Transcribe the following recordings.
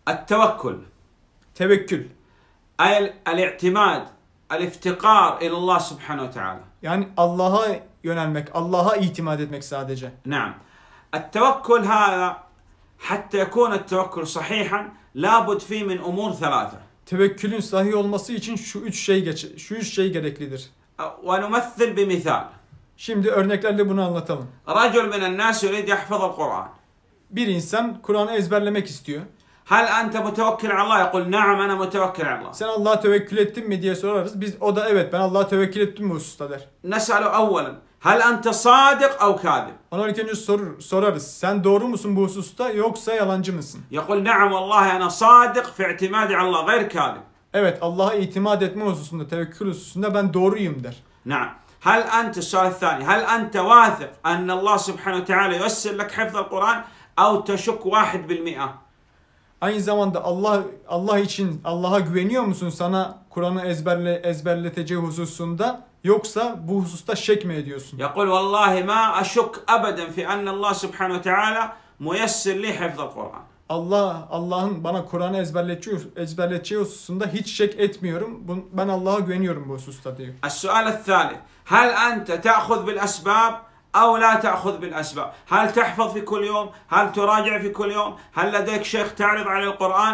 التوكل Tevekkül. أي الاعتماد الافتقار إلى الله سبحانه وتعالى. Yani Allah'a yönelmek, Allah'a itimat etmek sadece. نعم. التوكل هذا حتى يكون التوكل صحيحا لابد فيه من أمور ثلاثة. Tevekkülün sahih olması için şu üç şey gereklidir. ونمثل بمثال. Şimdi örneklerle bunu anlatalım. رجل من الناس يريد يحفظ القرآن. Bir insan Kur'an'ı ezberlemek istiyor. هل أنت متوكل على الله؟ يقول نعم أنا متوكل على الله. Sen Allah'a tevekkül ettin mi diye sorarız. O da evet ben Allah'a tevekkül ettim bu hususta der. نسأله أولا هل أنت صادق أو كاذب؟ Ona ilk önce sorarız. Sen doğru musun bu hususta yoksa yalancı mısın? يقول نعم والله أنا صادق في اعتمادي على الله غير كاذب. Evet Allah'a itimat etme hususunda, tevekkül hususunda ben doğruyum der. نعم. هل أنت السؤال الثاني هل أنت واثق أن الله سبحانه وتعالى ييسر لك حفظ القرآن أو تشك 1%؟ Aynı zamanda Allah için Allah'a güveniyor musun sana Kur'an'ı ezberleteceği hususunda yoksa bu hususta şek mi ediyorsun? يقول والله ما أشك أبدا في أن الله سبحانه وتعالى ميسر لي حفظ القرآن. Allah'ın bana Kur'an'ı ezberleteceği hususunda hiç şek etmiyorum. Ben Allah'a güveniyorum bu hususta diyor. السؤال الثالث هل أنت تأخذ بالأسباب أو لا تأخذ بالأسباب؟ هل تحفظ في كل يوم؟ هل تراجع في كل يوم؟ هل لديك شيخ تعرض على القرآن؟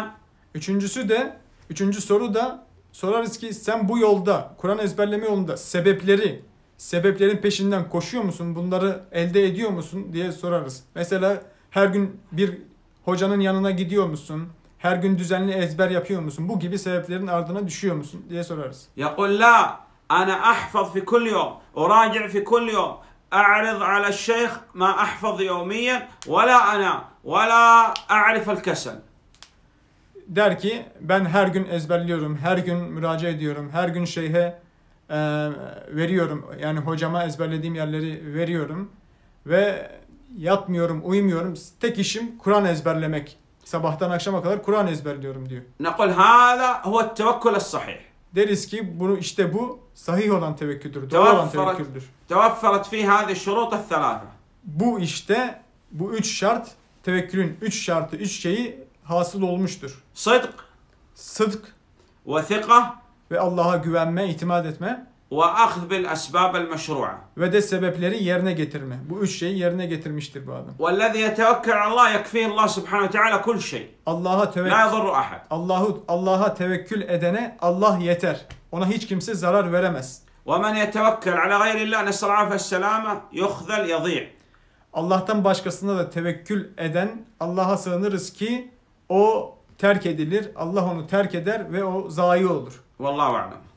Üçüncü soru da sorarız ki sen bu yolda, Kur'an ezberleme yolunda sebeplerin peşinden koşuyor musun? Bunları elde ediyor musun diye sorarız. Mesela her gün bir hocanın yanına gidiyor musun? Her gün düzenli ezber yapıyor musun? Bu gibi sebeplerin ardına düşüyor musun diye sorarız. يقول لا أنا أحفظ في كل يوم أراجع في كل يوم أعرض على الشيخ ما أحفظ يوميا ولا أعرف الكسل. Der ki ben her gün ezberliyorum, her gün müracaat ediyorum, her gün şeyhe veriyorum. Yani hocama ezberlediğim yerleri veriyorum ve yatmıyorum, uyumuyorum. Tek işim Kur'an ezberlemek. Sabahtan akşama kadar Kur'an ezberliyorum diyor. نقول هذا هو التوكل الصحيح. Deriz ki bu sahih olan tevekküldür, doğru olan tevekküldür. توفرت فيه هذه الشروط الثلاثة. Bu üç şart, tevekkülün üç şeyi hasıl olmuştur. Sıdk وثقة ve Allah'a güvenme, itimat etme وأخذ بالأسباب المشروعة. Ve de sebepleri yerine getirme. Bu üç şeyi yerine getirmiştir bu adam. والذي يتوكل على الله يكفيه الله سبحانه وتعالى كل شيء. لا يضر أحد. Allah'a tevekkül edene Allah yeter. Ona hiç kimse zarar veremez. ومن يتوكل على غير الله نسأل الله السلامة يخذل يضيع. Allah'tan başkasına da tevekkül eden Allah'a sığınırız ki o terk edilir. Allah onu terk eder ve o zayi olur. Vallahu a'lem.